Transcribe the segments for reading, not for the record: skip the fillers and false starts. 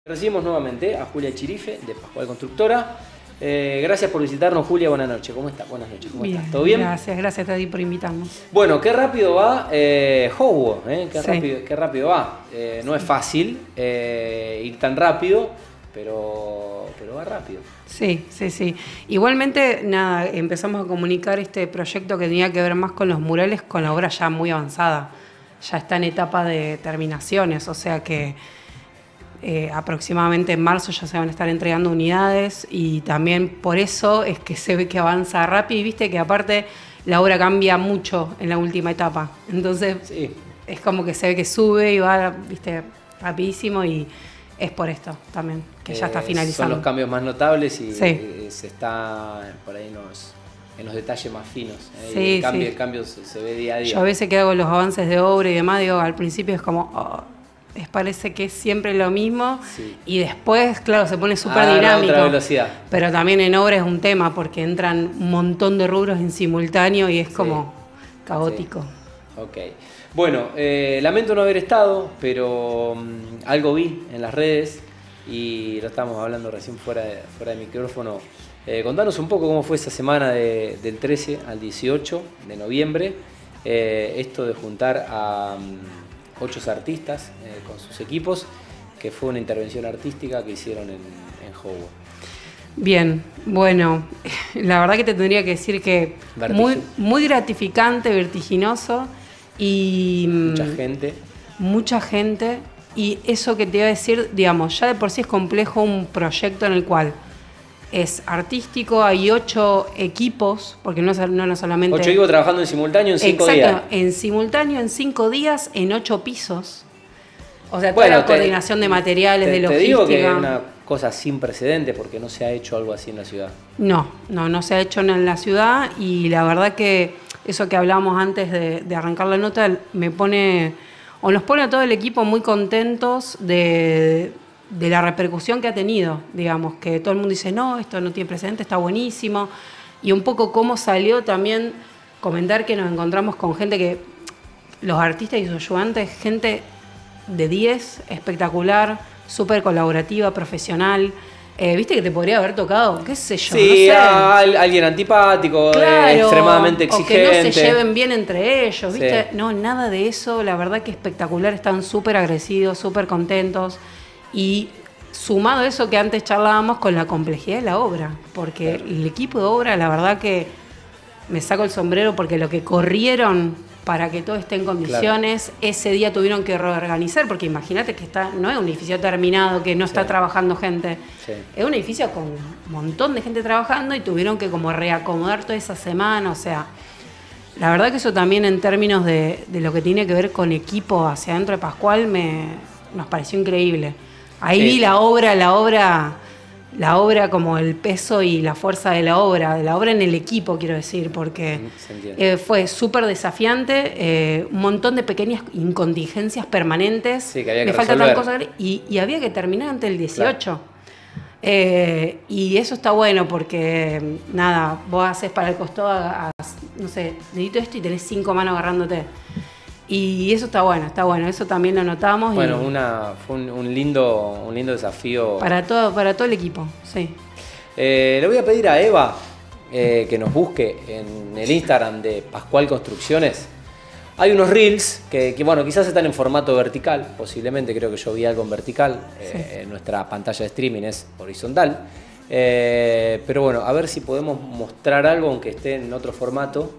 Recibimos nuevamente a Julia Chirife de Pascual Constructora. Gracias por visitarnos, Julia. Buenas noches. ¿Cómo estás? Buenas noches. ¿Cómo estás? ¿Todo bien? Gracias Tati por invitarnos. Bueno, qué rápido va Howo, Sí. qué rápido va. No es fácil ir tan rápido, pero va rápido. Sí. Igualmente, nada, empezamos a comunicar este proyecto que tenía que ver más con los murales, con la obra ya muy avanzada. Ya está en etapa de terminaciones, o sea que aproximadamente en marzo ya se van a estar entregando unidades y también por eso es que se ve que avanza rápido y viste que aparte la obra cambia mucho en la última etapa. Entonces Sí. es como que se ve que sube y va, viste, rapidísimo y es por esto también, que ya está finalizando. Son los cambios más notables y Sí. se está por ahí en los detalles más finos. Sí, El cambio se ve día a día. Yo a veces que hago los avances de obra y demás, digo, al principio es como, parece que es siempre lo mismo, Sí. y después, claro, se pone súper La dinámico. otra velocidad. Pero también en obra es un tema, porque entran un montón de rubros en simultáneo y es como caótico. Sí. Ok. Bueno, lamento no haber estado, pero algo vi en las redes y lo estábamos hablando recién fuera de micrófono. Contanos un poco cómo fue esa semana del 13 al 18 de noviembre, esto de juntar a 8 artistas con sus equipos, que fue una intervención artística que hicieron en Howo. Bien, bueno, la verdad que te tendría que decir que muy gratificante, vertiginoso y mucha gente, y eso que te iba a decir, digamos, ya de por sí es complejo un proyecto en el cual es artístico, hay 8 equipos, porque no solamente... 8 equipos trabajando en simultáneo en 5 días. Exacto, en simultáneo en 5 días, en 8 pisos. O sea, toda la coordinación de materiales, de logística. Te digo que es una cosa sin precedentes porque no se ha hecho algo así en la ciudad. No se ha hecho en la ciudad, y la verdad que eso que hablábamos antes de arrancar la nota nos pone a todo el equipo muy contentos de la repercusión que ha tenido, digamos, que todo el mundo dice, no, esto no tiene precedente, está buenísimo, y un poco cómo salió también comentar que nos encontramos con gente que, los artistas y sus ayudantes, gente de 10, espectacular, súper colaborativa, profesional. Viste que te podría haber tocado, qué sé yo, sí, no sé. Alguien antipático, claro, extremadamente exigente. O que no se lleven bien entre ellos, ¿viste? Sí. No, nada de eso, la verdad que espectacular, están súper agradecidos, súper contentos. Y sumado a eso que antes charlábamos con la complejidad de la obra, porque el equipo de obra, la verdad que me saco el sombrero, porque lo que corrieron para que todo esté en condiciones, ese día tuvieron que reorganizar, porque imagínate que no es un edificio terminado, que no está trabajando gente, es un edificio con un montón de gente trabajando y tuvieron que como reacomodar toda esa semana, o sea, la verdad que eso también en términos de lo que tiene que ver con equipo hacia adentro de Pascual nos pareció increíble. Ahí vi la obra como el peso y la fuerza de la obra en el equipo, quiero decir, porque fue súper desafiante, un montón de pequeñas incontingencias permanentes. Sí, que había que faltan resolver. cosas y había que terminar antes del 18. Claro. Y eso está bueno porque, nada, vos haces para el costado, no sé, necesito esto y tenés 5 manos agarrándote. Y eso está bueno, eso también lo notamos. Bueno, fue un lindo desafío. Para todo el equipo, sí. Le voy a pedir a Eva que nos busque en el Instagram de Pascual Construcciones. Hay unos reels que bueno, quizás están en formato vertical, posiblemente, creo que yo vi algo en vertical. Nuestra pantalla de streaming es horizontal. Pero bueno, a ver si podemos mostrar algo aunque esté en otro formato.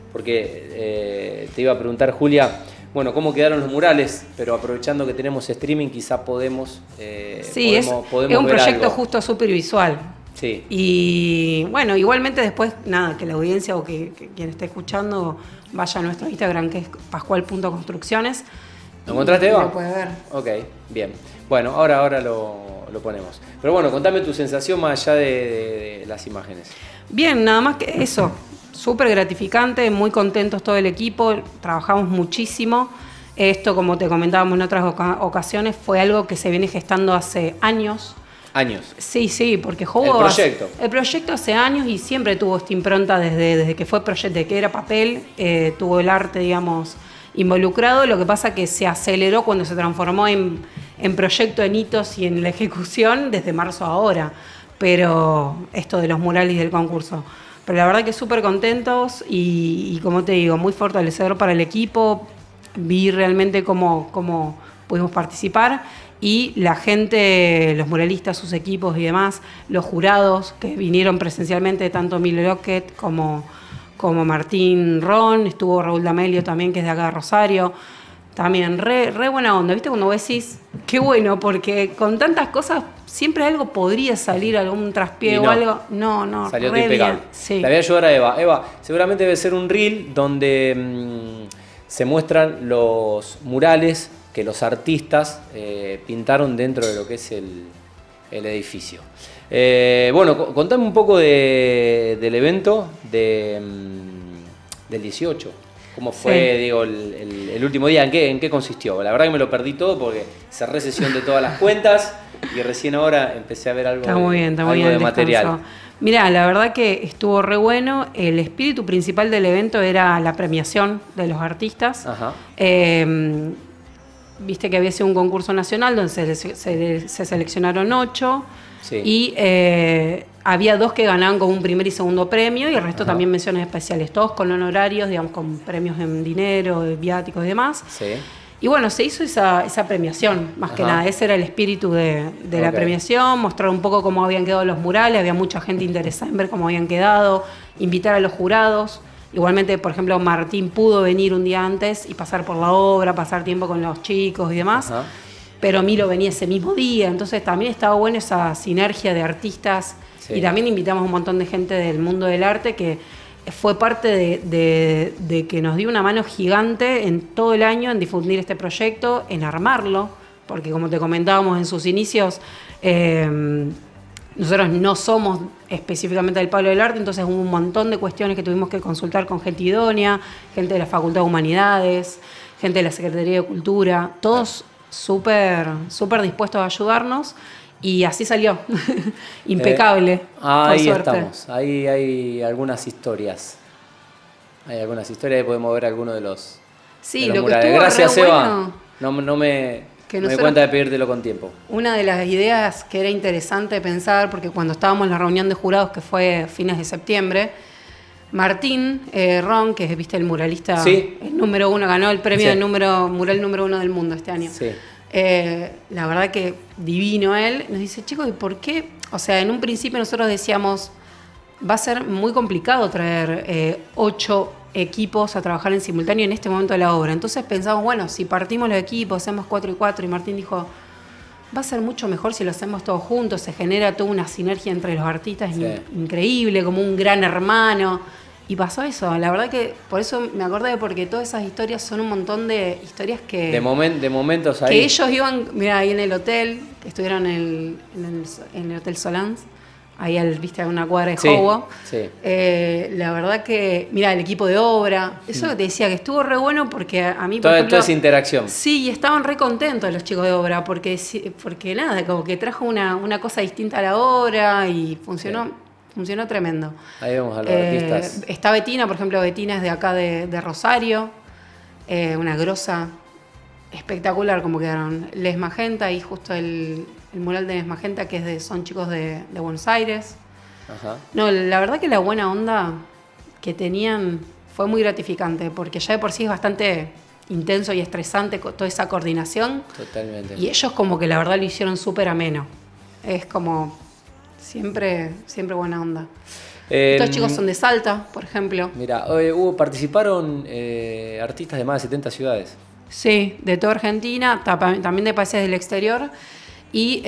Porque te iba a preguntar, Julia, bueno, cómo quedaron los murales, pero aprovechando que tenemos streaming, quizá podemos es ver un proyecto algo. Justo súper visual. Sí. Y bueno, igualmente después, nada, que la audiencia o que quien esté escuchando vaya a nuestro Instagram, que es pascual.construcciones. ¿Lo encontraste, Eva? Lo puede ver. Ok, bien. Bueno, ahora lo ponemos. Pero bueno, contame tu sensación más allá de las imágenes. Bien, nada más que eso. Súper gratificante, muy contentos todo el equipo, trabajamos muchísimo. Esto, como te comentábamos en otras ocasiones, fue algo que se viene gestando hace años. ¿Años? Sí, porque Howo... El proyecto hace años y siempre tuvo esta impronta desde que fue proyecto, de que era papel, tuvo el arte, digamos, involucrado. Lo que pasa que se aceleró cuando se transformó en en proyecto, en hitos y en la ejecución desde marzo a ahora, pero esto de los murales y del concurso. Pero la verdad que súper contentos y como te digo, muy fortalecedor para el equipo. Vi realmente cómo pudimos participar y la gente, los muralistas, sus equipos y demás, los jurados que vinieron presencialmente, tanto Milo Lockett como Martín Ron, estuvo Raúl D'Amelio también, que es de acá de Rosario. También re buena onda, ¿viste? Cuando vos decís, qué bueno, porque con tantas cosas siempre algo podría salir, algún traspié o algo. No, salió todo impecable. Sí. La voy a ayudar a Eva. Eva, seguramente debe ser un reel donde se muestran los murales que los artistas pintaron dentro de lo que es el edificio. Bueno, contame un poco del evento del 18. ¿Cómo fue, digo, el último día? ¿En qué consistió? La verdad que me lo perdí todo porque cerré sesión de todas las cuentas y recién ahora empecé a ver algo de material. Mirá, la verdad que estuvo re bueno. El espíritu principal del evento era la premiación de los artistas. Ajá. Viste que había sido un concurso nacional donde se seleccionaron 8. Sí. Y había 2 que ganaban con un primer y segundo premio y el resto también menciones especiales, todos con honorarios, digamos, con premios en dinero, viáticos y demás. Sí. Y bueno, se hizo esa premiación, más que nada. Ese era el espíritu de la premiación, mostrar un poco cómo habían quedado los murales, había mucha gente interesada en ver cómo habían quedado, invitar a los jurados. Igualmente, por ejemplo, Martín pudo venir un día antes y pasar por la obra, pasar tiempo con los chicos y demás. Pero Milo venía ese mismo día, entonces también estaba buena esa sinergia de artistas. Sí. Y también invitamos a un montón de gente del mundo del arte que fue parte de que nos dio una mano gigante en todo el año en difundir este proyecto, en armarlo, porque como te comentábamos en sus inicios, nosotros no somos específicamente del palo del arte, entonces hubo un montón de cuestiones que tuvimos que consultar con gente idónea, gente de la Facultad de Humanidades, gente de la Secretaría de Cultura, todos súper dispuestos a ayudarnos y así salió. Impecable. Ahí estamos, ahí hay algunas historias. Hay algunas historias y podemos ver algunos de los, sí, de los lo murales. Que Gracias, Eva. Bueno, no me doy cuenta de pedírtelo con tiempo. Una de las ideas que era interesante pensar, porque cuando estábamos en la reunión de jurados, que fue fines de septiembre, Martín Ron, que es, viste, el muralista, el número 1, ganó el premio de mural número 1 del mundo este año. Sí. La verdad que divino él. Nos dice, chicos, ¿y por qué? O sea, en un principio nosotros decíamos, va a ser muy complicado traer 8 equipos a trabajar en simultáneo en este momento de la obra. Entonces pensamos, bueno, si partimos los equipos, hacemos 4 y 4, y Martín dijo, va a ser mucho mejor si lo hacemos todos juntos, se genera toda una sinergia entre los artistas increíble, como un gran hermano. Y pasó eso, la verdad que por eso me acordé, porque todas esas historias son un montón de historias que... De momentos ahí. Que ellos iban, mira, ahí en el hotel, que estuvieron en el Hotel Solans, ahí viste, a una cuadra de Hobo. Sí. La verdad que, mira, el equipo de obra, eso que te decía, que estuvo re bueno porque a mí, por ejemplo, toda esa interacción. Sí, y estaban re contentos los chicos de obra, porque nada, como que trajo una cosa distinta a la obra y funcionó. Sí. Funcionó tremendo. Ahí vemos a los artistas. Está Betina, por ejemplo, Betina es de acá de Rosario, una grosa espectacular como quedaron. Les Magenta y justo el mural de Les Magenta, que son chicos de Buenos Aires. Ajá. No, la verdad que la buena onda que tenían fue muy gratificante, porque ya de por sí es bastante intenso y estresante toda esa coordinación. Totalmente. Y ellos como que la verdad lo hicieron súper ameno. Es como... Siempre buena onda. Estos chicos son de Salta, por ejemplo. Mira, participaron artistas de más de 70 ciudades. Sí, de toda Argentina, también de países del exterior. Y...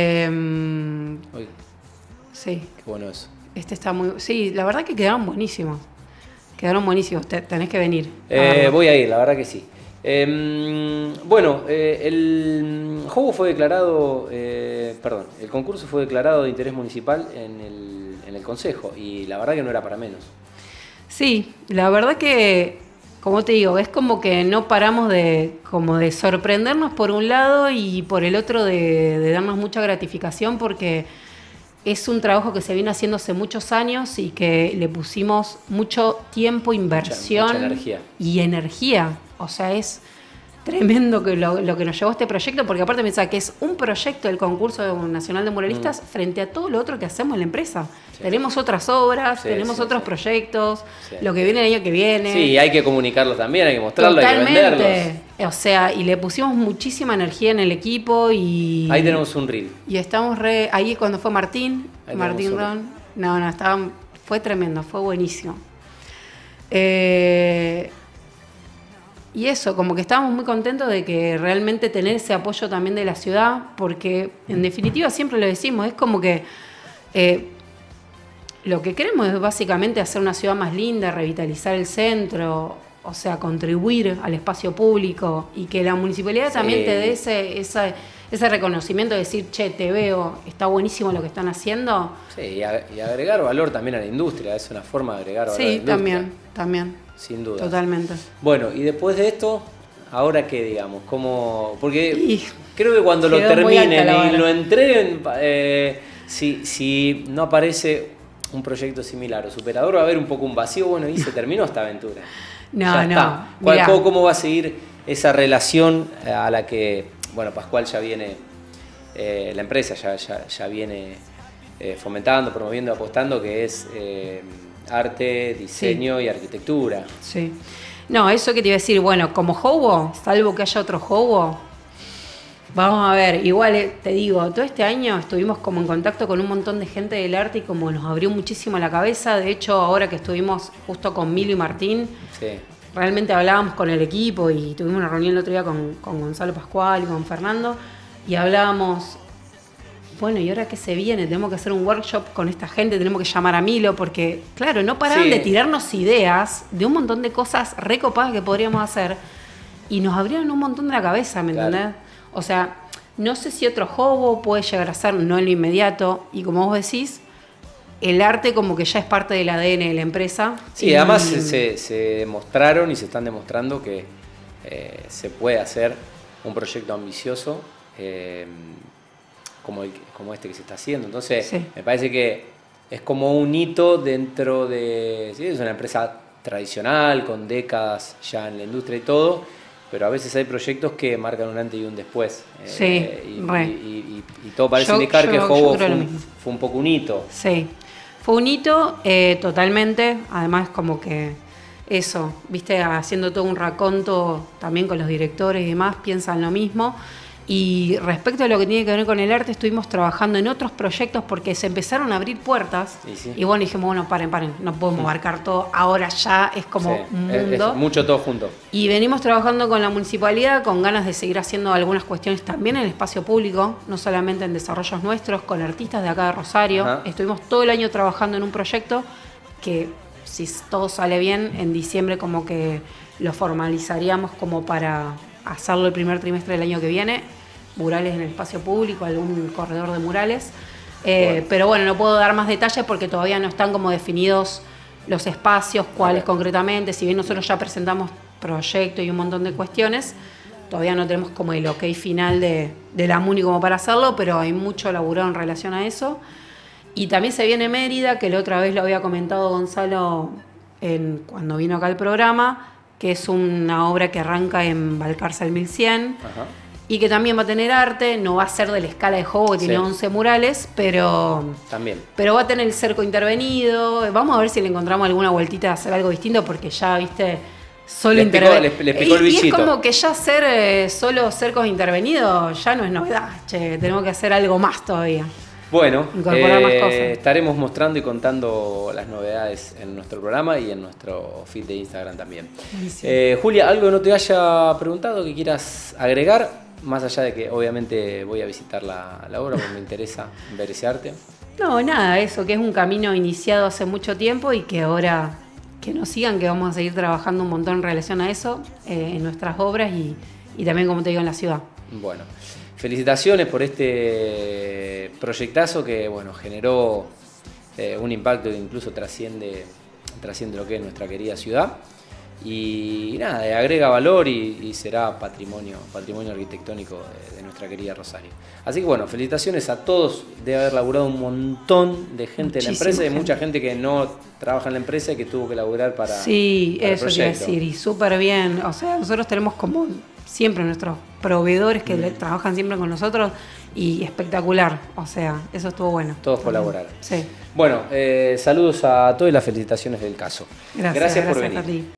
sí. Qué bueno eso. Está muy... Sí, la verdad que quedaron buenísimos. Tenés que venir. Voy a ir, la verdad que sí. Bueno, el juego fue declarado, el concurso fue declarado de interés municipal en el Consejo y la verdad que no era para menos. Sí, la verdad que, como te digo, es como que no paramos de sorprendernos por un lado y por el otro de darnos mucha gratificación porque es un trabajo que se viene haciendo hace muchos años y que le pusimos mucho tiempo, inversión mucha energía. Y energía. O sea, es tremendo que lo que nos llevó a este proyecto, porque aparte pensaba que es un proyecto del concurso nacional de muralistas frente a todo lo otro que hacemos en la empresa. Sí. Tenemos otras obras, tenemos otros proyectos, lo que viene el año que viene. Sí, hay que comunicarlo también, hay que mostrarlo, totalmente. Hay que venderlos. O sea, y le pusimos muchísima energía en el equipo y... Ahí tenemos un reel. Y estamos ahí cuando fue Martín Ron. Fue tremendo, fue buenísimo. Y eso, como que estábamos muy contentos de que realmente tener ese apoyo también de la ciudad, porque en definitiva siempre lo decimos, es como que lo que queremos es básicamente hacer una ciudad más linda, revitalizar el centro, o sea, contribuir al espacio público y que la municipalidad también te dé ese reconocimiento de decir, che, te veo, está buenísimo lo que están haciendo. Sí, y agregar valor también a la industria, es una forma de agregar valor a la industria. Sí, también. Sin duda. Totalmente. Bueno, y después de esto, ¿ahora qué, digamos? ¿Cómo? Porque creo que cuando lo terminen y lo entreguen, si no aparece un proyecto similar o superador, va a haber un poco un vacío, bueno, y se terminó esta aventura. ¿Cómo va a seguir esa relación a la que, bueno, Pascual ya viene, la empresa ya viene fomentando, promoviendo, apostando, que es... arte, diseño y arquitectura. Sí. No, eso que te iba a decir, bueno, como Hobo, salvo que haya otro Hobo, vamos a ver, igual te digo, todo este año estuvimos como en contacto con un montón de gente del arte y como nos abrió muchísimo la cabeza. De hecho, ahora que estuvimos justo con Milo y Martín, realmente hablábamos con el equipo y tuvimos una reunión el otro día con Gonzalo Pascual y con Fernando y hablábamos... Bueno, ¿y ahora qué se viene? Tenemos que hacer un workshop con esta gente, tenemos que llamar a Milo, porque, claro, no paraban de tirarnos ideas de un montón de cosas recopadas que podríamos hacer y nos abrieron un montón de la cabeza, ¿me entendés? O sea, no sé si otro Hobo puede llegar a ser, no en lo inmediato, y como vos decís, el arte como que ya es parte del ADN de la empresa. Sí, además se demostraron y se están demostrando que se puede hacer un proyecto ambicioso, como este que se está haciendo. Entonces, me parece que es como un hito dentro de... Sí, es una empresa tradicional, con décadas ya en la industria y todo, pero a veces hay proyectos que marcan un antes y un después. Y todo parece indicar que Hobo fue un poco un hito. Sí, fue un hito totalmente. Además, como que eso, viste, haciendo todo un raconto también con los directores y demás, piensan lo mismo. Y respecto a lo que tiene que ver con el arte, estuvimos trabajando en otros proyectos porque se empezaron a abrir puertas. Y bueno, dijimos, bueno, paren, no podemos abarcar todo. Ahora ya es como un mundo. Es mucho todo junto. Y venimos trabajando con la municipalidad con ganas de seguir haciendo algunas cuestiones también en el espacio público, no solamente en desarrollos nuestros, con artistas de acá de Rosario. Ajá. Estuvimos todo el año trabajando en un proyecto que, si todo sale bien, en diciembre como que lo formalizaríamos como para hacerlo el primer trimestre del año que viene, murales en el espacio público, algún corredor de murales. Pero bueno, no puedo dar más detalles porque todavía no están como definidos los espacios, cuáles concretamente. Si bien nosotros ya presentamos proyecto y un montón de cuestiones, todavía no tenemos como el ok final de la MUNI como para hacerlo, pero hay mucho laburado en relación a eso. Y también se viene Mérida, que la otra vez lo había comentado Gonzalo cuando vino acá al programa, que es una obra que arranca en Balcarce al 1100. Ajá. Y que también va a tener arte, no va a ser de la escala de Hobo, que tiene 11 murales, pero va a tener el cerco intervenido. Vamos a ver si le encontramos alguna vueltita de hacer algo distinto, porque ya, viste, solo intervenir. Le picó el bichito. Y es como que ya hacer solo cercos intervenidos ya no es novedad, tenemos que hacer algo más todavía. Bueno, incorporar más cosas. Estaremos mostrando y contando las novedades en nuestro programa y en nuestro feed de Instagram también. Julia, ¿algo que no te haya preguntado que quieras agregar? Más allá de que obviamente voy a visitar la obra porque me interesa ver ese arte. No, nada, eso, que es un camino iniciado hace mucho tiempo y que ahora que nos sigan, que vamos a seguir trabajando un montón en relación a eso, en nuestras obras y también, como te digo, en la ciudad. Bueno, felicitaciones por este proyectazo que, bueno, generó un impacto que incluso trasciende lo que es nuestra querida ciudad. Y nada, agrega valor y será patrimonio arquitectónico de nuestra querida Rosario. Así que bueno, felicitaciones a todos. Debe haber laburado un montón de gente en la empresa y mucha gente que no trabaja en la empresa y que tuvo que laburar para eso quiero decir, y súper bien. O sea, nosotros tenemos como siempre nuestros proveedores que trabajan siempre con nosotros y espectacular, o sea, eso estuvo bueno. Todos colaboraron. Sí. Bueno, saludos a todos y las felicitaciones del caso. Gracias por venir. a ti.